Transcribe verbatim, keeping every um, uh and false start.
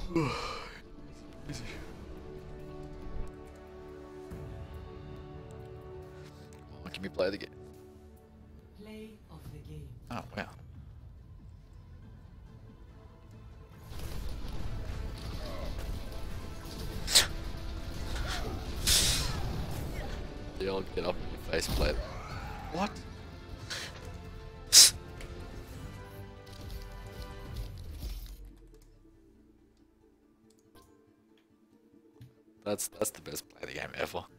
Easy. Oh, can we play the game? Play of the game. Oh, wow. They all get up in your face plate. What? That's that's the best play of the game ever.